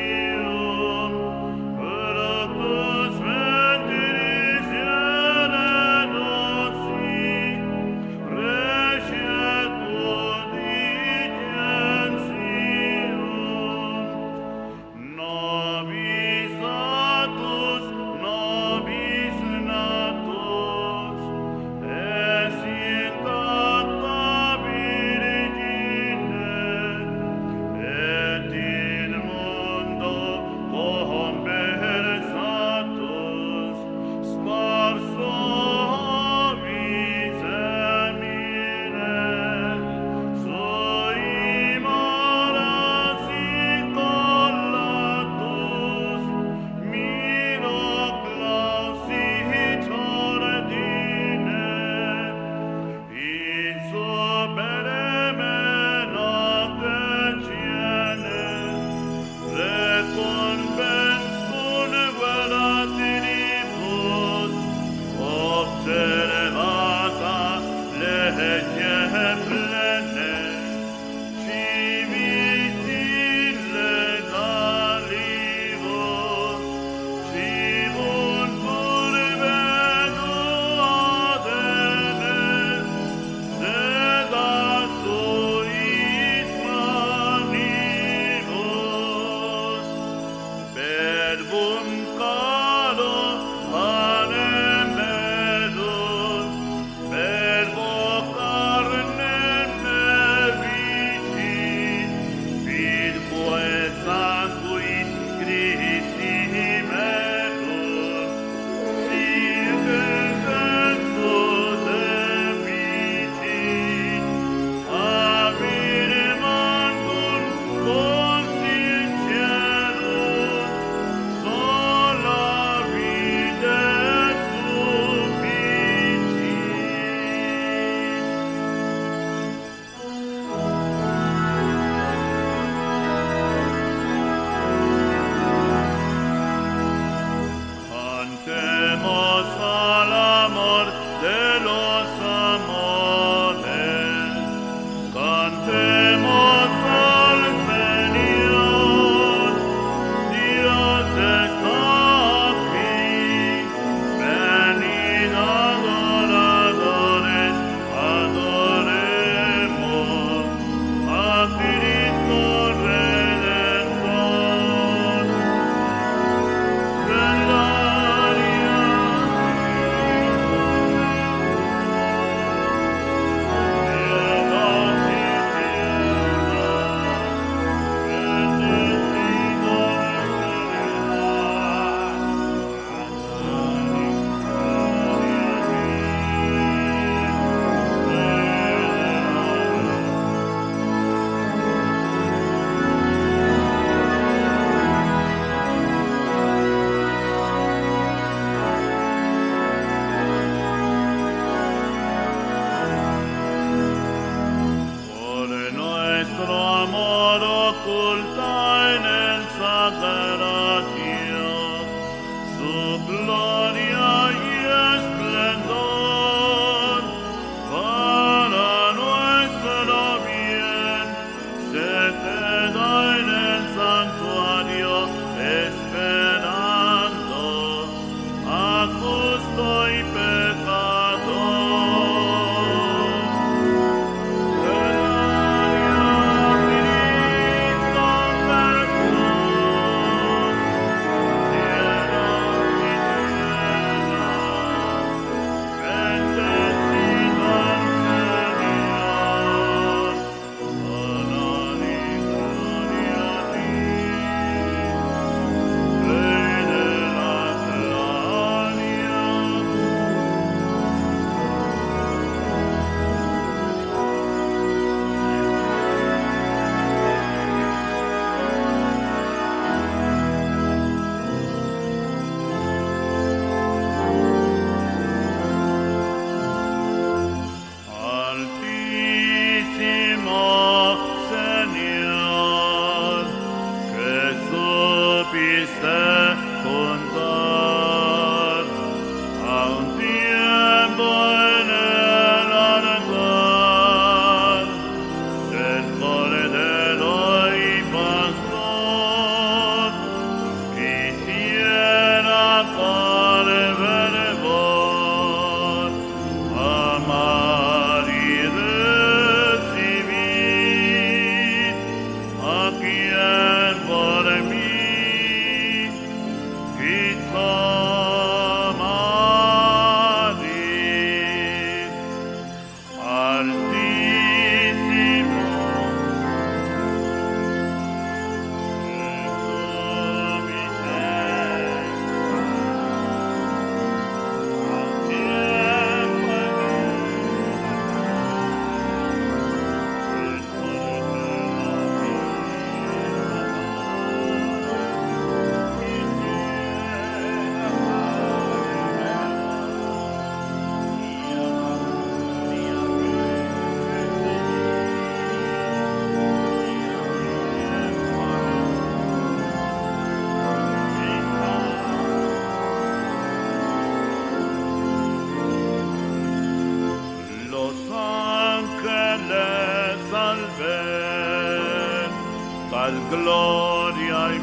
cual gloria y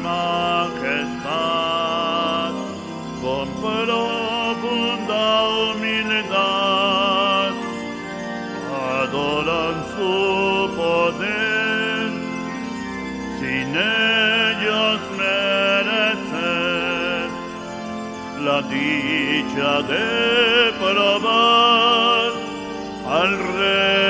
majestad, con profunda humildad, adoran su poder, sin ellos merecer la dicha de probar al Rey.